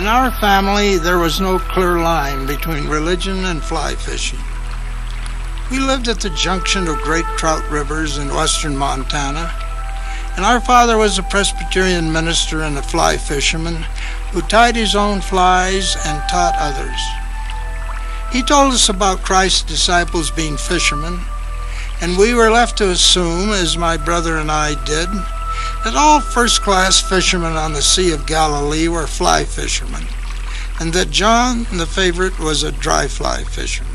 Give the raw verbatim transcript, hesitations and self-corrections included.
In our family, there was no clear line between religion and fly fishing. We lived at the junction of great trout rivers in western Montana, and our father was a Presbyterian minister and a fly fisherman who tied his own flies and taught others. He told us about Christ's disciples being fishermen, and we were left to assume, as my brother and I did, that all first-class fishermen on the Sea of Galilee were fly fishermen, and that John, the favorite, was a dry fly fisherman.